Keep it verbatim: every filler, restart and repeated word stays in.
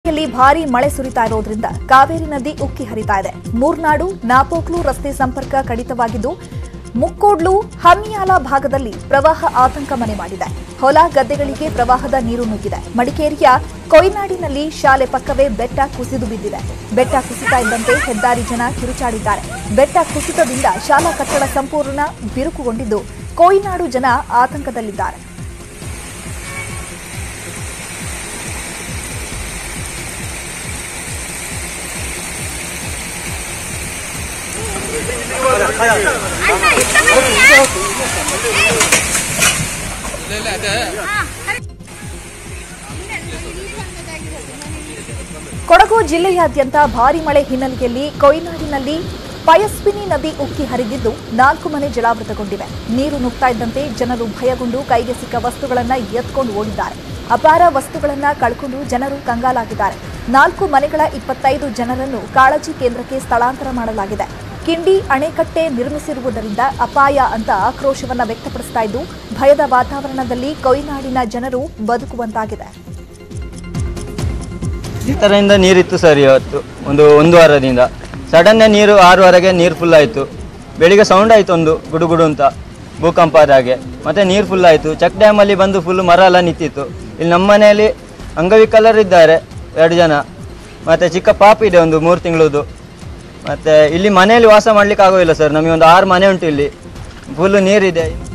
ಇಲ್ಲಿ ಭಾರಿ ಮಳೆ ಸುರಿತಾ ಇರೋದ್ರಿಂದ ಕಾವೇರಿ ನದಿ ಉಕ್ಕಿ ಹರಿತಾ ಇದೆ. ಮೂರ್ನಾಡು ನಾಪೋಕ್ಲು ರಸ್ತೆ ಸಂಪರ್ಕ ಕಡಿತವಾಗಿದ್ದು ಮುಕ್ಕೋಡ್ಲು ಹಮಿಯಾಲ ಭಾಗದಲ್ಲಿ ಪ್ರವಾಹ ಆತಂಕ ಮನೆ ಮಾಡಿದೆ. ಹೊಲ ಗದ್ದೆಗಳಿಗೆ ಪ್ರವಾಹದ ನೀರು ನುಗ್ಗಿದೆ. ಮಡಿಕೇರಿಯ ಕೊಯ್ನಾಡಿನಲ್ಲಿ ಶಾಲೆ ಪಕ್ಕವೇ ಬೆಟ್ಟ ಕುಸಿದು ಬಿದ್ದಿದೆ. ಬೆಟ್ಟ ಕುಸಿತ ಇದ್ದಂತೆ ಹೆದ್ದಾರಿ ಜನ ಕಿರುಚಾಡಿದ್ದಾರೆ. ಬೆಟ್ಟ ಕುಸಿತದಿಂದ ಶಾಲಾ ಕಟ್ಟಡ ಸಂಪೂರ್ಣ ಬಿರುಕುಗೊಂಡಿದ್ದು ಕೊಯ್ನಾಡು ಜನ ಆತಂಕದಲ್ಲಿದ್ದಾರೆ. ಕೊಡಗು ಜಿಲ್ಲೆಯಾದ್ಯಂತ ಭಾರೀ ಮಳೆ ಹಿನ್ನೆಲೆಯಲ್ಲಿ ಕೊಯ್ನಾಡಿನಲ್ಲಿ ಪಯಸ್ವಿನಿ ನದಿ ಉಕ್ಕಿ ಹರಿದಿದ್ದು ನಾಲ್ಕು ಮನೆ ಜಲಾವೃತಗೊಂಡಿವೆ. ನೀರು ನುಗ್ತಾ ಇದ್ದಂತೆ ಜನರು ಭಯಗೊಂಡು ಕೈಗೆ ಸಿಕ್ಕ ವಸ್ತುಗಳನ್ನು ಎತ್ಕೊಂಡು ಓಡಿದ್ದಾರೆ. ಅಪಾರ ವಸ್ತುಗಳನ್ನು ಕಳ್ಕೊಂಡು ಜನರು ಕಂಗಾಲಾಗಿದ್ದಾರೆ. ನಾಲ್ಕು ಮನೆಗಳ ಇಪ್ಪತ್ತೈದು ಜನರನ್ನು ಕಾಳಜಿ ಕೇಂದ್ರಕ್ಕೆ ಸ್ಥಳಾಂತರ ಮಾಡಲಾಗಿದೆ. ಕಿಂಡಿ ಅಣೆಕಟ್ಟೆ ನಿರ್ಮಿಸಿರುವುದರಿಂದ ಅಪಾಯ ಅಂತ ಆಕ್ರೋಶವನ್ನ ವ್ಯಕ್ತಪಡಿಸ್ತಾ ಇದ್ದು ಭಯದ ವಾತಾವರಣದಲ್ಲಿ ಕೊಯ್ನಾಡಿನ ಜನರು ಬದುಕುವಂತಾಗಿದೆ. ಈ ತರದಿಂದ ನೀರಿತ್ತು ಸರ್. ಇವತ್ತು ಒಂದು ಒಂದು ವಾರದಿಂದ ಸಡನ್ ನೀರು ಆರೂವರೆಗೆ ನೀರು ಫುಲ್ ಆಯಿತು. ಬೆಳಿಗ್ಗೆ ಸೌಂಡ್ ಆಯಿತು ಒಂದು ಗುಡುಗುಡು ಅಂತ ಭೂಕಂಪ ಆದ ಹಾಗೆ. ಮತ್ತೆ ನೀರು ಫುಲ್ ಆಯಿತು. ಚೆಕ್ ಡ್ಯಾಮಲ್ಲಿ ಬಂದು ಫುಲ್ ಮರ ಎಲ್ಲ ನಿಂತಿತ್ತು. ಇಲ್ಲಿ ನಮ್ಮ ಮನೆಯಲ್ಲಿ ಅಂಗವಿಕಲರು ಇದ್ದಾರೆ ಎರಡು ಜನ, ಮತ್ತು ಚಿಕ್ಕ ಪಾಪ ಇದೆ ಒಂದು ಮೂರು ತಿಂಗಳದು. ಮತ್ತು ಇಲ್ಲಿ ಮನೆಯಲ್ಲಿ ವಾಸ ಮಾಡಲಿಕ್ಕೆ ಆಗೋದಿಲ್ಲ ಸರ್. ನಮಗೆ ಒಂದು ಆರು ಮನೆ ಉಂಟು, ಇಲ್ಲಿ ಫುಲ್ಲು ನೀರಿದೆ.